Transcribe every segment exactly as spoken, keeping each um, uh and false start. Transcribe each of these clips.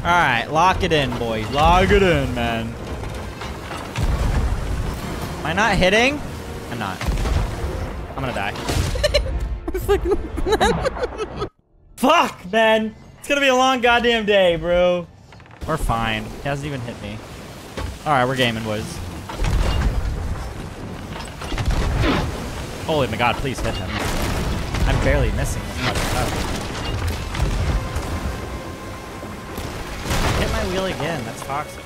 Alright, lock it in, boys. Lock it in, man. Am I not hitting? I'm not. I'm gonna die. Fuck, man. It's gonna be a long goddamn day, bro. We're fine. He hasn't even hit me. Alright, we're gaming, boys. Holy my god, please hit him. I'm barely missing this much stuff. Hit my wheel again. That's toxic.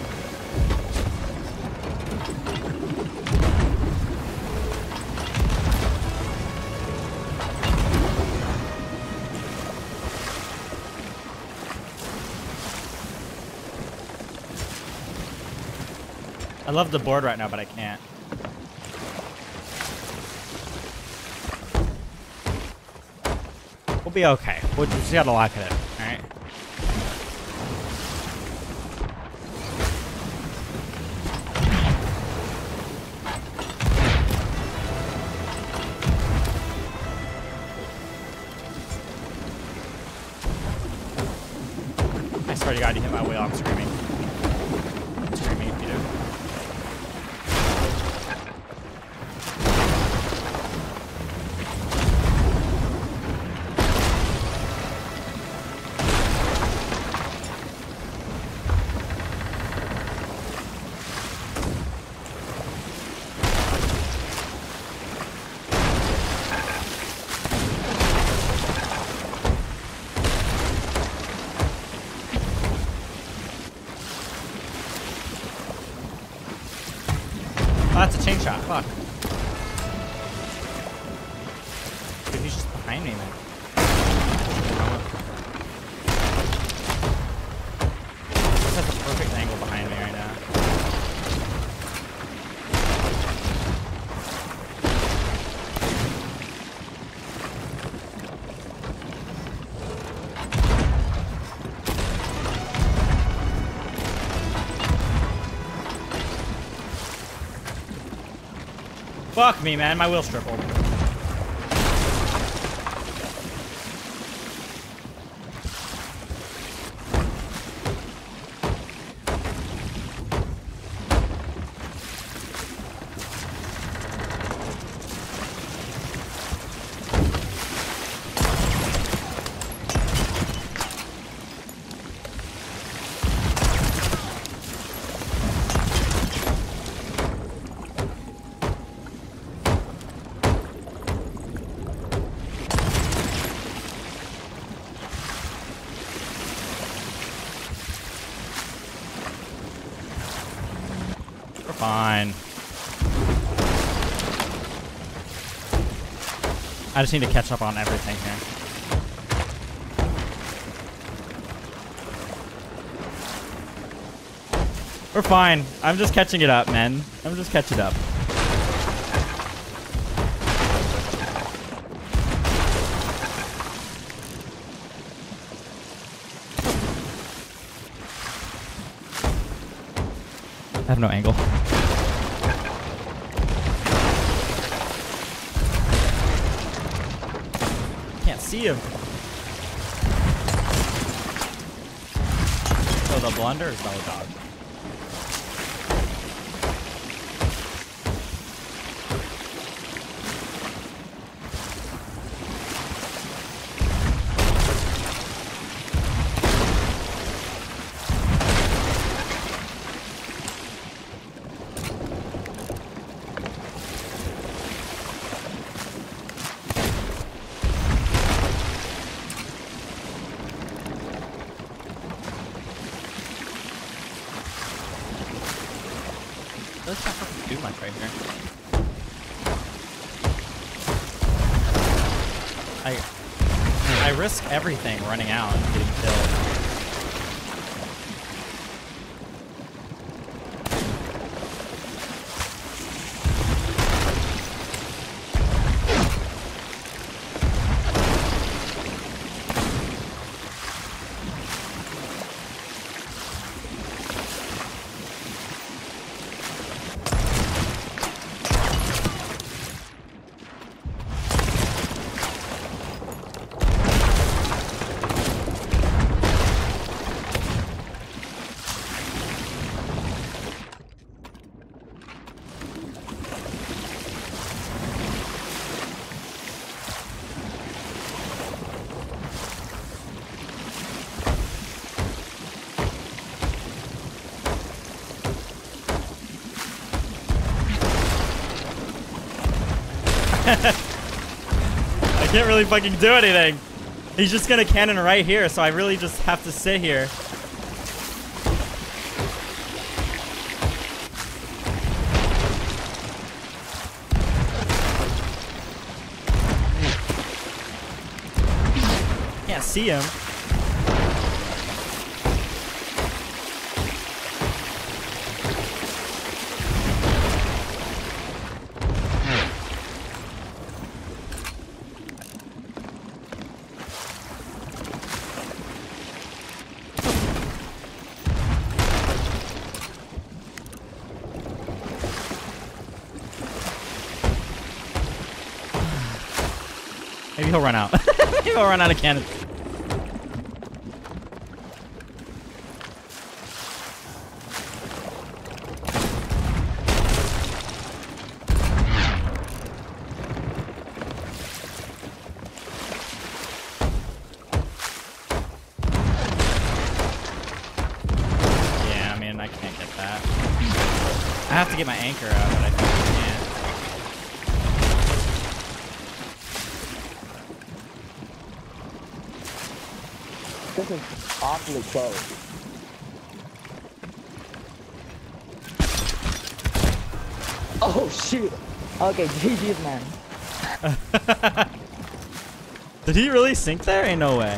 I love the board right now, but I can't. We'll be okay. We'll just gotta lock it in, alright? I swear to God, you hit my wheel, I'm screaming. I'm screaming if you do. Oh, that's a chain shot. Fuck. Dude, he's just behind me, man. This has a perfect angle behind me right now. Fuck me, man. My wheel's tripled. Fine. I just need to catch up on everything here. We're fine. I'm just catching it up, man. I'm just catching up. I have no angle. Can't see him. So the blunder is no dog. Let's not fucking do much right here. I I risk everything running out and getting killed. I can't really fucking do anything. He's just gonna cannon right here, so I really just have to sit here. Can't see him. Maybe he'll run out. Maybe he'll run out of cannons. Yeah, I mean, I can't get that. I have to get my anchor out, but I think I can't. This is awfully close. Oh shoot! Okay, G G's man. Did he really sink there? Ain't no way.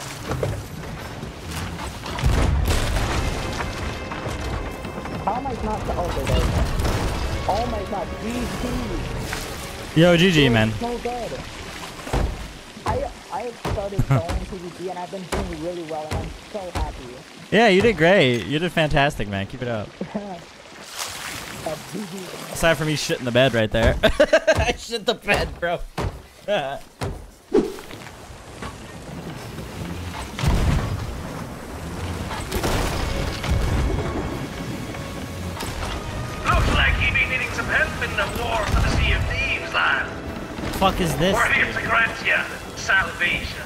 How am I not? Okay, there we go. Oh my god, G G. Yo, G G, man. So good. I I started going to G G and I've been doing really well and I'm so happy. Yeah, you did great. You did fantastic, man. Keep it up. uh, G G. Aside from me shitting the bed right there. I shit the bed, bro. Looks like he be needing some help in the war for the Sea of Thieves, lad. Fuck is this? We're here to grant you salvation.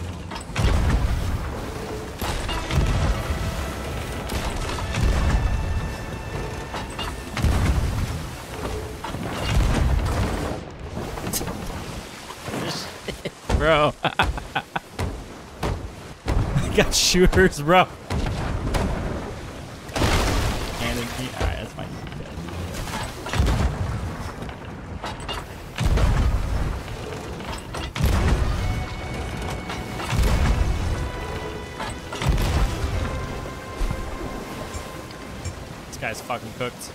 Bro. I got shooters, bro. And alright, that's fine. This guy's fucking cooked.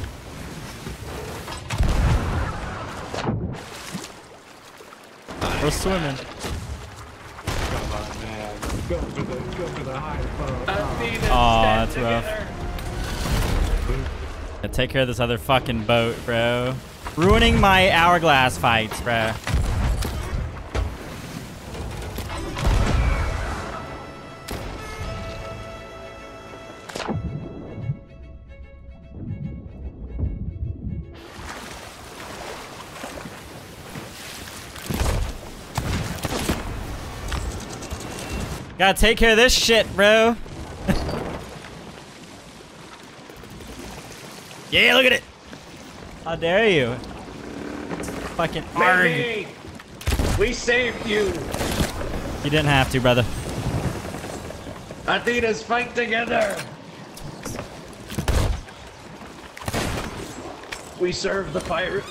We're swimming. Oh, that's rough. Yeah, take care of this other fucking boat, bro. Ruining my hourglass fights, bro. Gotta take care of this shit, bro. Yeah, look at it. How dare you? It's fucking arg. Maybe. We saved you. You didn't have to, brother. Athena's fight together. We serve the pirate.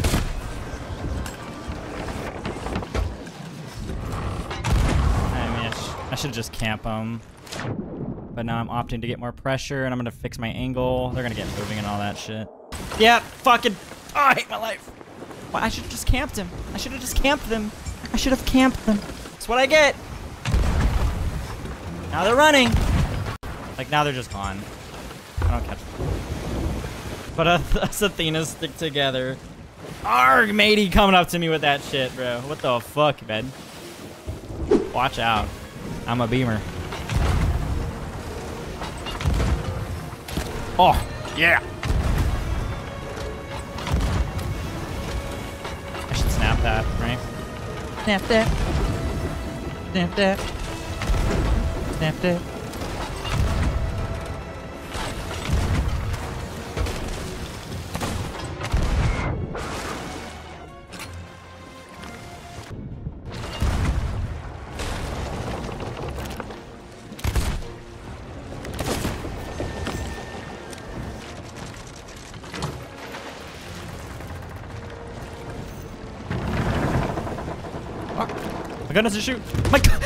I should just camp them, but now I'm opting to get more pressure, and I'm gonna fix my angle. They're gonna get moving and all that shit. Yeah, fucking. Oh, I hate my life. Well, I should have just camped him. I should have just camped them. I should have camped them. That's what I get. Now they're running. Like now they're just gone. I don't catch them. But us Athenas stick together. Arg, matey, coming up to me with that shit, bro. What the fuck, man? Watch out. I'm a beamer. Oh, yeah. I should snap that, right? Snap that. Snap that. Snap that. My gun doesn't shoot. My gun.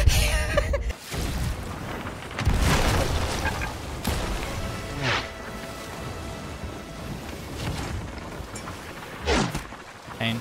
Pain.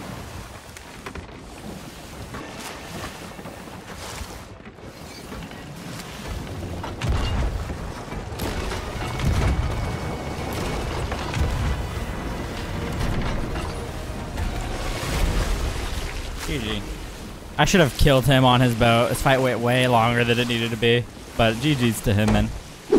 G G. I should have killed him on his boat. This fight went way longer than it needed to be. But G G's to him, man.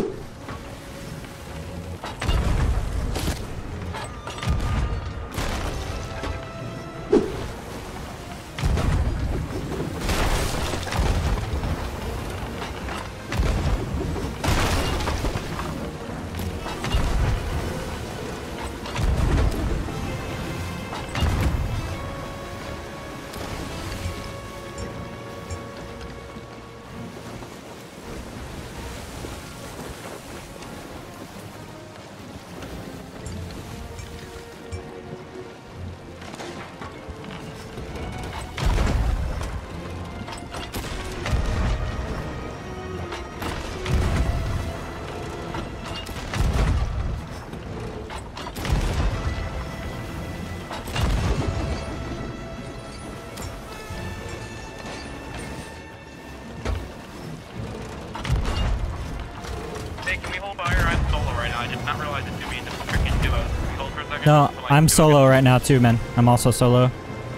I did not realize it to be in the freaking duo. Hold for a second. No, I'm solo right now too, man. I'm also solo.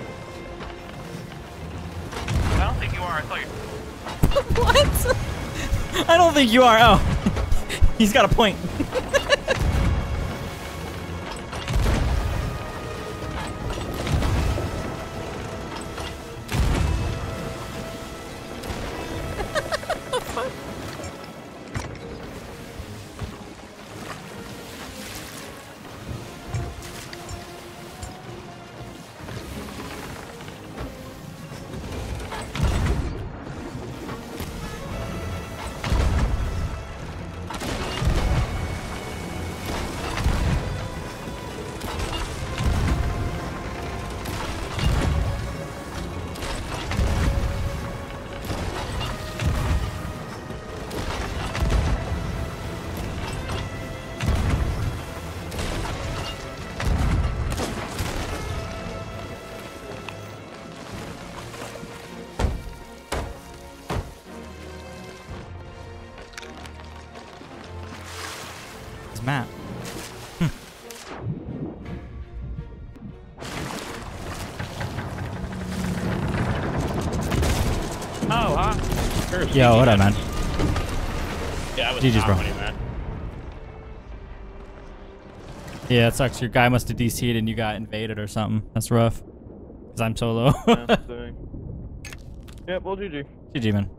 I don't think you are. I thought you. What? I don't think you are. Oh, he's got a point. Map. Hmm. Oh, huh? Sure, Yo, what up, man? Yeah, I was G G's, not bro. winning that. Yeah, it sucks. Your guy must have D C'd and you got invaded or something. That's rough. Cause I'm solo. Yeah, so- Yep, well, G G. G G, man.